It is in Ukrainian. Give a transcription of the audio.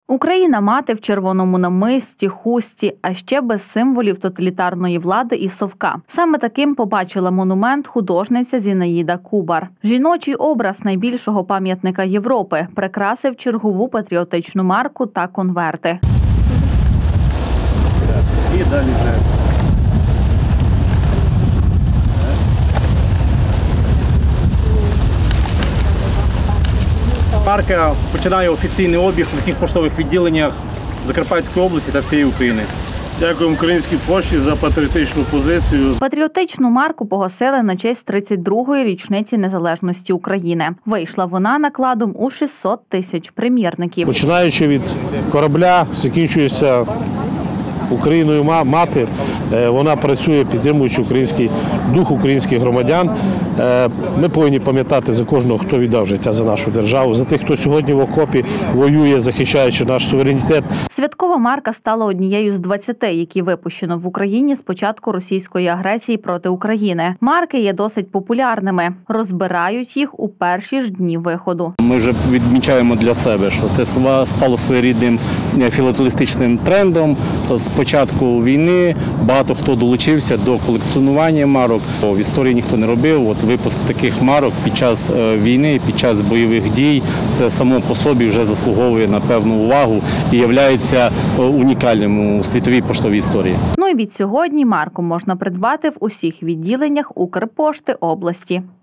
Україна-мати в червоному намисті, хустці, а ще без символів тоталітарної влади і совка. Саме таким побачила монумент художниця Зінаїда Кубар. Жіночий образ найбільшого пам'ятника Європи прикрасив чергову патріотичну марку та конверти. І далі вже. Марка починає офіційний обіг у всіх поштових відділеннях Закарпатської області та всієї України. Дякуємо Українській пошті за патріотичну позицію. Патріотичну марку погасили на честь 32-ї річниці незалежності України. Вийшла вона накладом у 600 тисяч примірників. Починаючи від корабля, закінчується Україною мати, вона працює, підтримуючи український дух українських громадян. Ми повинні пам'ятати за кожного, хто віддав життя за нашу державу, за тих, хто сьогодні в окопі воює, захищаючи наш суверенітет. Святкова марка стала однією з 20, які випущено в Україні з початку російської агресії проти України. Марки є досить популярними. Розбирають їх у перші ж дні виходу. Ми вже відмічаємо для себе, що це стало своєрідним філателістичним трендом. З початку війни багато хто долучився до колекціонування марок. В історії ніхто не робив. От випуск таких марок під час війни, під час бойових дій, це само по собі вже заслуговує на певну увагу і є унікальним у світовій поштовій історії. Ну і від сьогодні марку можна придбати в усіх відділеннях Укрпошти області.